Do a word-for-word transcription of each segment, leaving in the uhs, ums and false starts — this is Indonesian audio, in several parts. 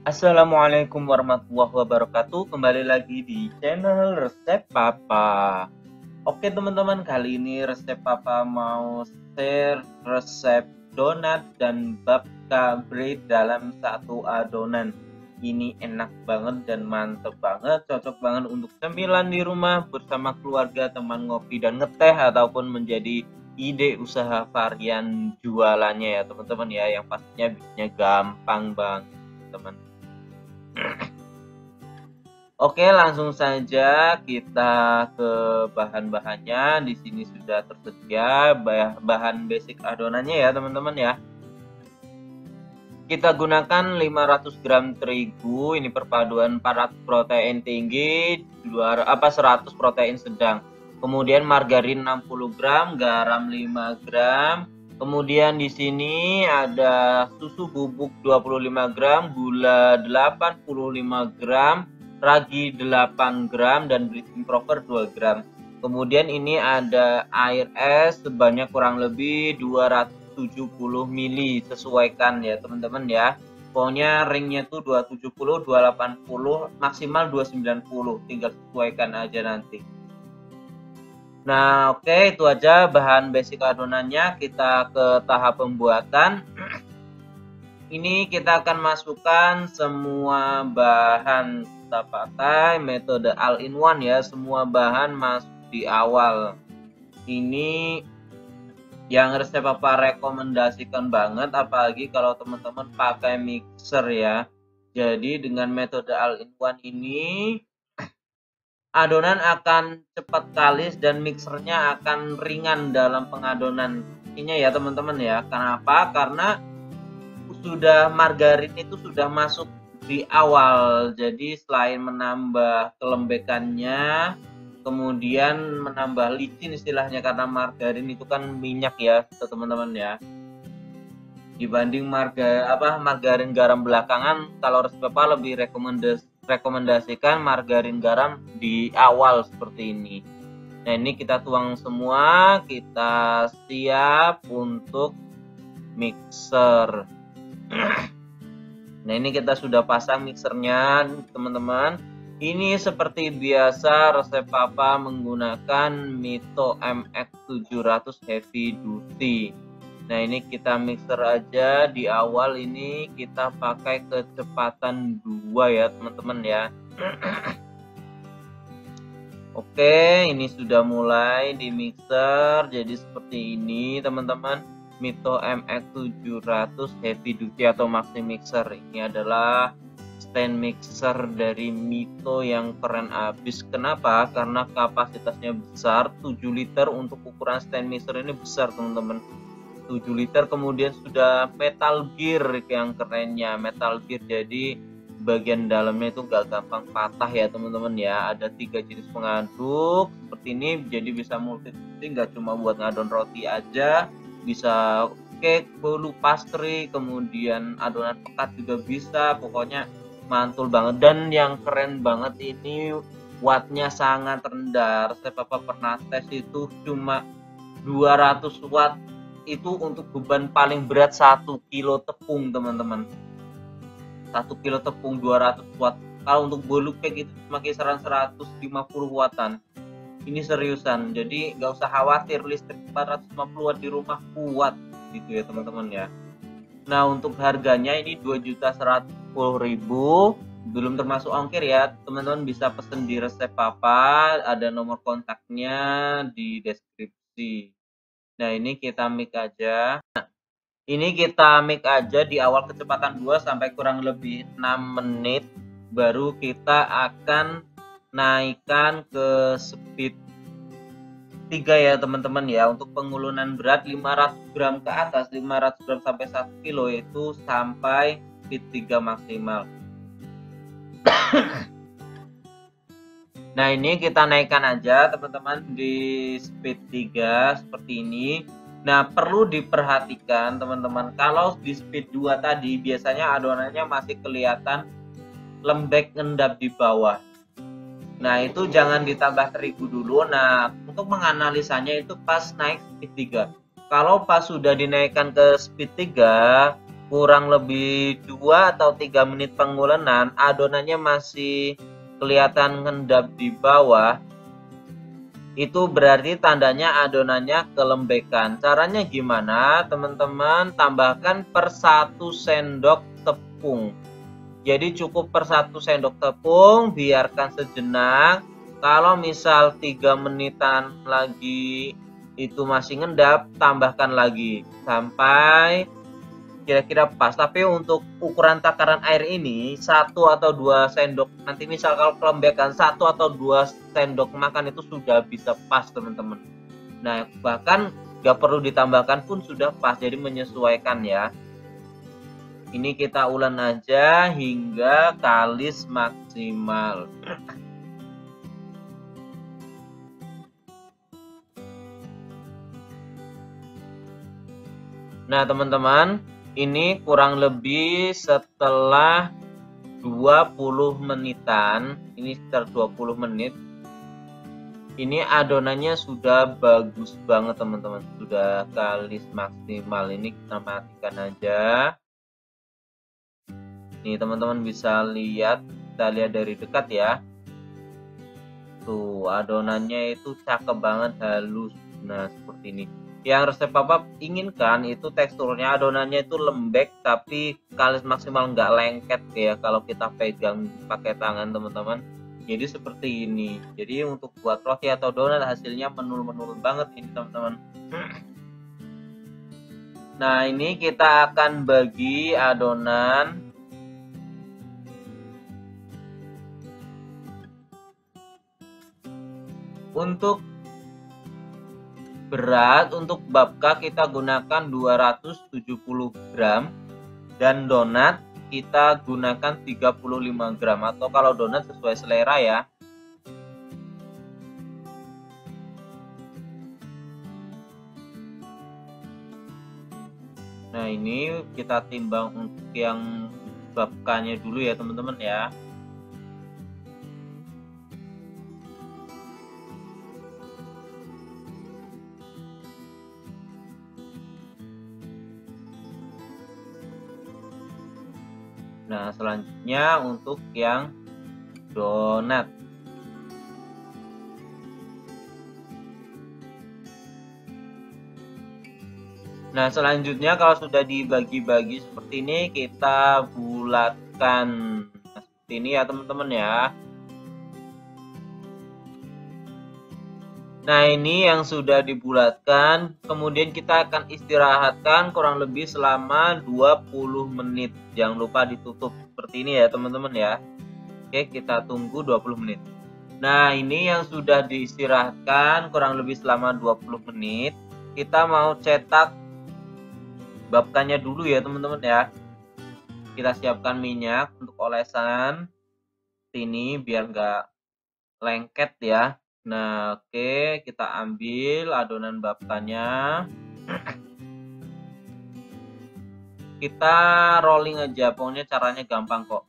Assalamualaikum warahmatullahi wabarakatuh. Kembali lagi di channel Resep Papa. Oke teman-teman, kali ini Resep Papa mau share resep donat dan babka bread dalam satu adonan. Ini enak banget dan mantep banget, cocok banget untuk cemilan di rumah bersama keluarga, teman ngopi dan ngeteh, ataupun menjadi ide usaha varian jualannya ya teman-teman ya, yang pastinya bikinnya gampang banget teman. Oke, langsung saja kita ke bahan-bahannya. Di sini sudah tersedia bahan basic adonannya ya, teman-teman ya. Kita gunakan lima ratus gram terigu, ini perpaduan empat ratus protein tinggi, dua apa seratus protein sedang. Kemudian margarin enam puluh gram, garam lima gram. Kemudian di sini ada susu bubuk dua puluh lima gram, gula delapan puluh lima gram, ragi delapan gram, dan breading powder dua gram. Kemudian ini ada air es sebanyak kurang lebih dua ratus tujuh puluh mililiter, sesuaikan ya teman-teman ya. Pokoknya ringnya tuh dua ratus tujuh puluh, dua ratus delapan puluh, maksimal dua ratus sembilan puluh, tinggal sesuaikan aja nanti. Nah, oke, okay, itu aja bahan basic adonannya. Kita ke tahap pembuatan. Ini kita akan masukkan semua bahan, kita pakai metode all in one ya. Semua bahan masuk di awal. Ini yang resep Papa rekomendasikan banget, apalagi kalau teman-teman pakai mixer ya. Jadi dengan metode all in one ini adonan akan cepat kalis dan mixernya akan ringan dalam pengadonan ini ya teman-teman ya. Kenapa? Karena sudah margarin itu sudah masuk di awal. Jadi selain menambah kelembekannya, kemudian menambah licin istilahnya, karena margarin itu kan minyak ya teman-teman ya. Dibanding marga apa margarin garam belakangan, kalau resep Papa lebih rekomendasi rekomendasikan margarin garam di awal seperti ini. Nah, ini kita tuang semua, kita siap untuk mixer. Nah, ini kita sudah pasang mixernya teman-teman. Ini seperti biasa resep Papa menggunakan Mito M X tujuh ratus Heavy Duty. Nah, ini kita mixer aja. Di awal ini kita pakai kecepatan dua ya teman-teman ya. Oke, ini sudah mulai di mixer. Jadi seperti ini teman-teman. Mito M X tujuh ratus Heavy Duty atau Maxi Mixer. Ini adalah stand mixer dari Mito yang keren abis. Kenapa? Karena kapasitasnya besar, tujuh liter. Untuk ukuran stand mixer ini besar teman-teman, tujuh liter. Kemudian sudah metal gear yang kerennya, metal gear, jadi bagian dalamnya itu gak gampang patah ya teman-teman ya. Ada tiga jenis pengaduk seperti ini, jadi bisa multi fungsi, gak cuma buat ngadon roti aja, bisa cake, bolu, pastry, kemudian adonan pekat juga bisa. Pokoknya mantul banget. Dan yang keren banget ini, wattnya sangat rendah. Resep Papa pernah tes itu cuma dua ratus watt, itu untuk beban paling berat satu kilo tepung teman-teman. Satu kilo tepung dua ratus watt. Kalau untuk bolu cake itu cuma kisaran seratus lima puluh wattan. Ini seriusan, jadi nggak usah khawatir, listrik empat ratus lima puluh watt di rumah kuat gitu ya teman-teman ya. Nah, untuk harganya ini dua juta seratus sepuluh ribu, belum termasuk ongkir ya teman-teman. Bisa pesen di resep Papa, ada nomor kontaknya di deskripsi. Nah, ini kita mix aja. Nah, ini kita mix aja di awal kecepatan dua sampai kurang lebih enam menit. Baru kita akan naikkan ke speed tiga ya teman-teman ya. Untuk pengulunan berat lima ratus gram ke atas, lima ratus gram sampai satu kilo itu sampai speed tiga maksimal. Nah, ini kita naikkan aja teman-teman di speed tiga seperti ini. Nah, perlu diperhatikan teman-teman, kalau di speed dua tadi biasanya adonannya masih kelihatan lembek ngendap di bawah. Nah, itu jangan ditambah terigu dulu. Nah, untuk menganalisanya itu pas naik speed tiga. Kalau pas sudah dinaikkan ke speed tiga, kurang lebih dua atau tiga menit pengulenan, adonannya masih kelihatan ngendap di bawah, itu berarti tandanya adonannya kelembekan. Caranya gimana teman-teman? Tambahkan per satu sendok tepung. Jadi cukup per satu sendok tepung, biarkan sejenak. Kalau misal tiga menitan lagi itu masih ngendap, tambahkan lagi sampai kira-kira pas. Tapi untuk ukuran takaran air ini satu atau dua sendok, nanti misal kalau kelembekan satu atau dua sendok makan itu sudah bisa pas teman-teman. Nah bahkan gak perlu ditambahkan pun sudah pas, jadi menyesuaikan ya. Ini kita ulen aja hingga kalis maksimal. Nah teman-teman, ini kurang lebih setelah dua puluh menitan, ini sekitar dua puluh menit, ini adonannya sudah bagus banget teman-teman, sudah kalis maksimal. Ini kita matikan aja. Nih teman-teman bisa lihat, kita lihat dari dekat ya. Tuh adonannya itu cakep banget, halus. Nah seperti ini. Yang resep papa inginkan itu teksturnya adonannya itu lembek tapi kalis maksimal, nggak lengket ya kalau kita pegang pakai tangan teman-teman. Jadi seperti ini. Jadi untuk buat roti atau donat hasilnya menurun-menurun banget ini teman-teman. Nah ini kita akan bagi adonan. Untuk berat, untuk babka kita gunakan dua ratus tujuh puluh gram dan donat kita gunakan tiga puluh lima gram, atau kalau donat sesuai selera ya. Nah ini kita timbang untuk yang babkanya dulu ya teman-teman ya. Nah selanjutnya untuk yang donat. Nah selanjutnya kalau sudah dibagi-bagi seperti ini, kita bulatkan nah, seperti ini ya teman-teman ya. Nah ini yang sudah dibulatkan, kemudian kita akan istirahatkan kurang lebih selama dua puluh menit. Jangan lupa ditutup seperti ini ya teman-teman ya. Oke, kita tunggu dua puluh menit. Nah ini yang sudah diistirahatkan kurang lebih selama dua puluh menit. Kita mau cetak babkannya dulu ya teman-teman ya. Kita siapkan minyak untuk olesan ini biar nggak lengket ya. Nah oke, kita ambil adonan babkannya, kita rolling aja, pokoknya caranya gampang kok.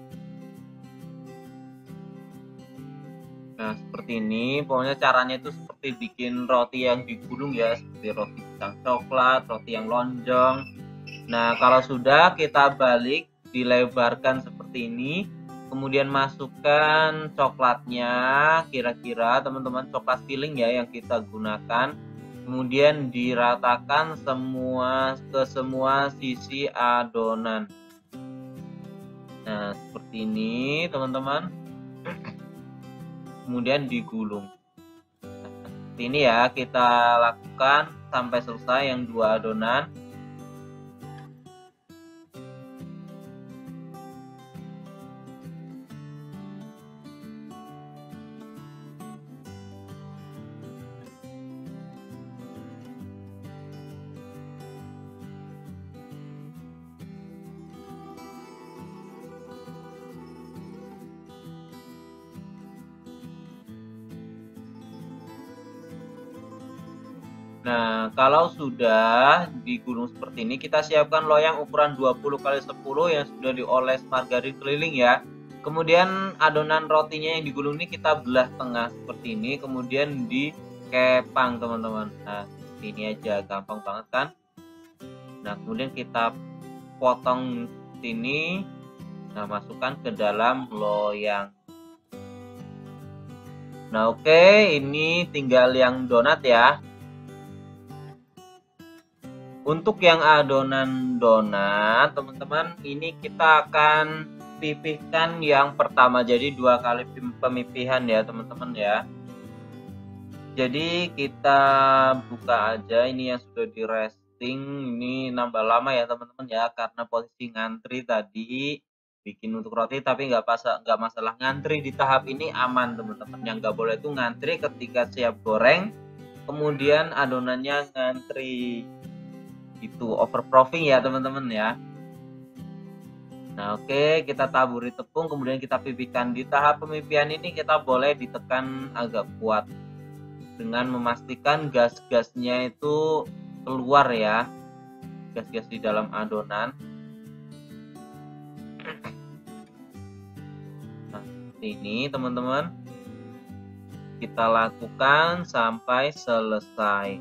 Nah seperti ini, pokoknya caranya itu seperti bikin roti yang digulung ya, seperti roti pisang coklat, roti yang lonjong. Nah kalau sudah, kita balik, dilebarkan seperti ini, kemudian masukkan coklatnya, kira-kira teman-teman coklat filling ya yang kita gunakan, kemudian diratakan semua ke semua sisi adonan. Nah seperti ini teman-teman, kemudian digulung. Nah, seperti ini ya kita lakukan sampai selesai yang dua adonan. Nah, kalau sudah digulung seperti ini, kita siapkan loyang ukuran dua puluh kali sepuluh yang sudah dioles margarin keliling ya. Kemudian adonan rotinya yang digulung ini kita belah tengah seperti ini, kemudian dikepang teman-teman. Nah, ini aja gampang banget kan. Nah, kemudian kita potong sini. Nah, masukkan ke dalam loyang. Nah, oke, okay, ini tinggal yang donat ya. Untuk yang adonan donat, teman-teman, ini kita akan pipihkan yang pertama. Jadi dua kali pemipihan ya, teman-teman ya. Jadi kita buka aja ini yang sudah di resting. Ini nambah lama ya, teman-teman ya, karena posisi ngantri tadi bikin untuk roti, tapi nggak pas nggak masalah, ngantri di tahap ini aman, teman-teman. Yang nggak boleh itu ngantri ketika siap goreng, kemudian adonannya ngantri. Itu overproofing ya, teman-teman ya. Nah, oke, okay, kita taburi tepung, kemudian kita pipihkan. Di tahap pemipihan ini kita boleh ditekan agak kuat dengan memastikan gas-gasnya itu keluar ya, gas-gas di dalam adonan. Nah, ini teman-teman, kita lakukan sampai selesai.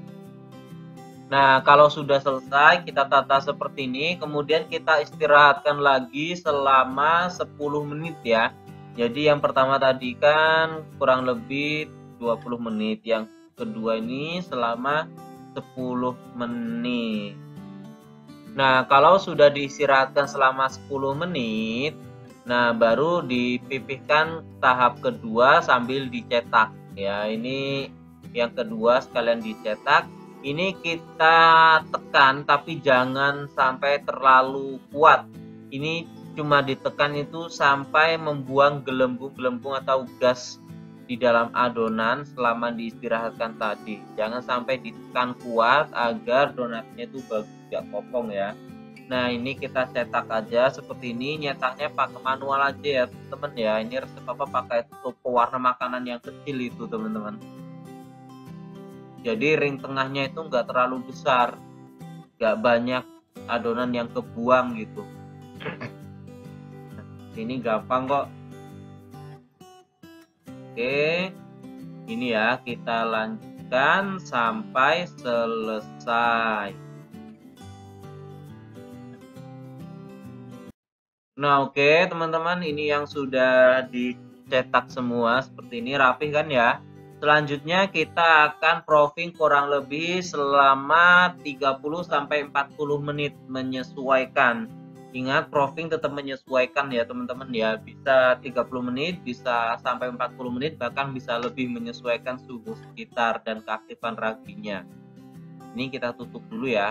Nah, kalau sudah selesai, kita tata seperti ini, kemudian kita istirahatkan lagi selama sepuluh menit ya. Jadi yang pertama tadi kan kurang lebih dua puluh menit, yang kedua ini selama sepuluh menit. Nah, kalau sudah diistirahatkan selama sepuluh menit, nah baru dipipihkan tahap kedua sambil dicetak ya. Ini yang kedua sekalian dicetak. Ini kita tekan tapi jangan sampai terlalu kuat. Ini cuma ditekan itu sampai membuang gelembung-gelembung atau gas di dalam adonan selama diistirahatkan tadi. Jangan sampai ditekan kuat agar donatnya itu bagus, gak kopong ya. Nah, ini kita cetak aja seperti ini. Nyetaknya pakai manual aja ya teman-teman ya. Ini resep apa, pakai tutup pewarna makanan yang kecil itu teman-teman. Jadi ring tengahnya itu nggak terlalu besar, nggak banyak adonan yang kebuang gitu. Ini gampang kok. Oke, ini ya, kita lanjutkan sampai selesai. Nah, oke teman-teman, ini yang sudah dicetak semua seperti ini, rapih kan ya. Selanjutnya kita akan proofing kurang lebih selama tiga puluh sampai empat puluh menit, menyesuaikan. Ingat, proofing tetap menyesuaikan ya teman-teman ya. Bisa tiga puluh menit, bisa sampai empat puluh menit, bahkan bisa lebih, menyesuaikan suhu sekitar dan keaktifan raginya. Ini kita tutup dulu ya.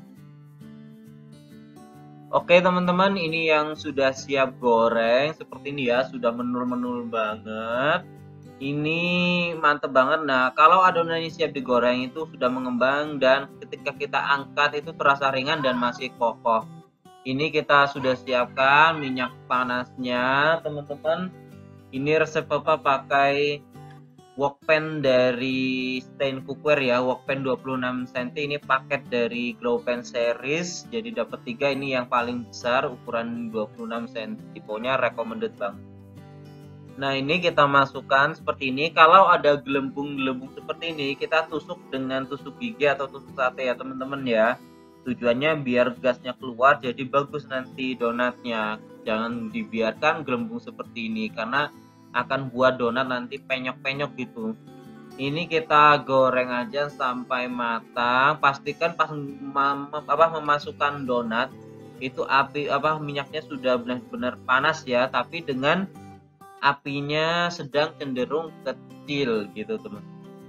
Oke teman-teman, ini yang sudah siap goreng seperti ini ya, sudah menul-menul banget. Ini mantep banget. Nah, kalau adonannya siap digoreng itu sudah mengembang dan ketika kita angkat itu terasa ringan dan masih kokoh. Ini kita sudah siapkan minyak panasnya, teman-teman. Ini resep Papa pakai wokpan dari Stain Cookware ya, wokpan dua puluh enam sentimeter. Ini paket dari Growpan series. Jadi dapat tiga, ini yang paling besar ukuran dua puluh enam sentimeter. Tipenya recommended banget. Nah, ini kita masukkan seperti ini. Kalau ada gelembung-gelembung seperti ini, kita tusuk dengan tusuk gigi atau tusuk sate ya teman-teman ya. Tujuannya biar gasnya keluar, jadi bagus nanti donatnya. Jangan dibiarkan gelembung seperti ini, karena akan buat donat nanti penyok-penyok gitu. Ini kita goreng aja sampai matang. Pastikan pas mem apa, memasukkan donat, itu api apa minyaknya sudah benar-benar panas ya, tapi dengan apinya sedang cenderung kecil gitu teman.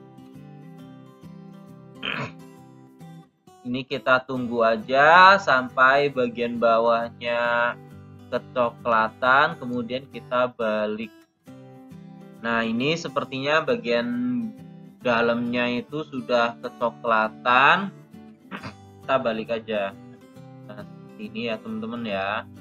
Ini kita tunggu aja sampai bagian bawahnya kecoklatan, kemudian kita balik. Nah, ini sepertinya bagian dalamnya itu sudah kecoklatan. Kita balik aja. Nah, ini ya teman-teman ya.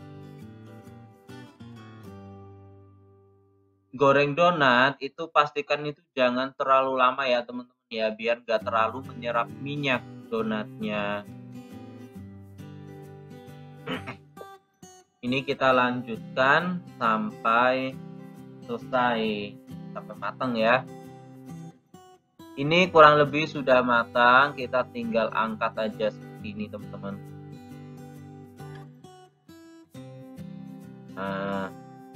Goreng donat itu pastikan itu jangan terlalu lama ya teman-teman ya, biar gak terlalu menyerap minyak donatnya. Ini kita lanjutkan sampai selesai, sampai matang ya. Ini kurang lebih sudah matang, kita tinggal angkat aja seperti ini teman-teman. Nah,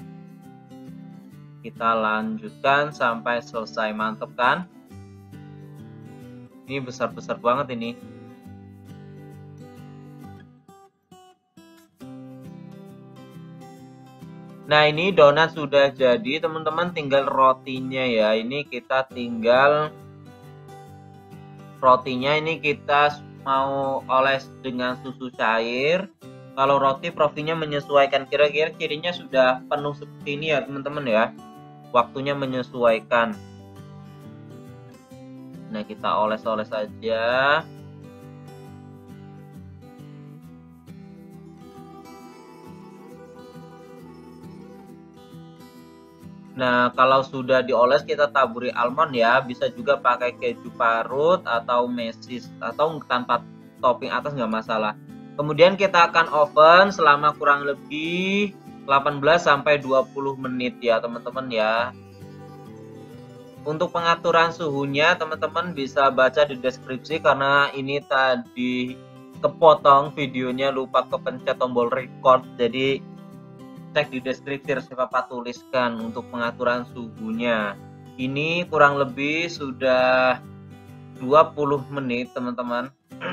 kita lanjutkan sampai selesai. Mantep kan? Ini besar-besar banget ini. Nah, ini donat sudah jadi, teman-teman, tinggal rotinya ya. Ini kita tinggal rotinya ini kita mau oles dengan susu cair. Kalau roti profilnya menyesuaikan, kira-kira cirinya sudah penuh seperti ini ya, teman-teman ya. Waktunya menyesuaikan. Nah, kita oles-oles aja. Nah, kalau sudah dioles kita taburi almond ya, bisa juga pakai keju parut atau mesis atau tanpa topping atas nggak masalah. Kemudian kita akan oven selama kurang lebih delapan belas sampai dua puluh menit ya teman-teman ya. Untuk pengaturan suhunya teman-teman bisa baca di deskripsi, karena ini tadi kepotong videonya, lupa kepencet tombol record, jadi cek di deskripsi, resep Papa tuliskan untuk pengaturan suhunya. Ini kurang lebih sudah dua puluh menit teman-teman.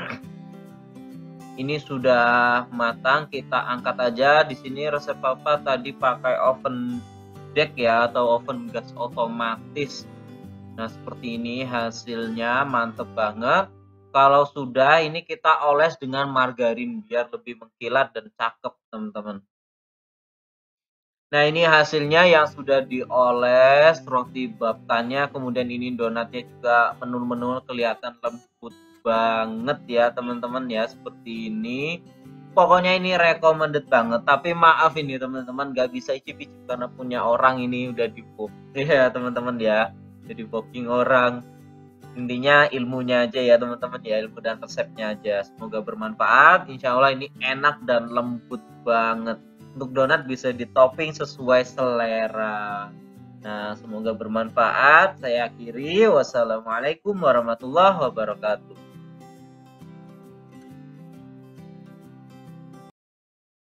Ini sudah matang, kita angkat aja. Di sini resep Papa tadi pakai oven deck ya, atau oven gas otomatis. Nah, seperti ini hasilnya, mantep banget. Kalau sudah, ini kita oles dengan margarin biar lebih mengkilat dan cakep teman-teman. Nah, ini hasilnya yang sudah dioles, roti baptannya, kemudian ini donatnya juga menul-menul, kelihatan lembut banget ya teman-teman ya, seperti ini. Pokoknya ini recommended banget, tapi maaf ini teman-teman gak bisa icip-icip karena punya orang ini udah di book ya teman-teman ya, jadi booking orang. Intinya ilmunya aja ya teman-teman ya, ilmu dan resepnya aja. Semoga bermanfaat, insya Allah ini enak dan lembut banget. Untuk donat bisa ditopping sesuai selera. Nah, semoga bermanfaat. Saya akhiri. Wassalamualaikum warahmatullahi wabarakatuh.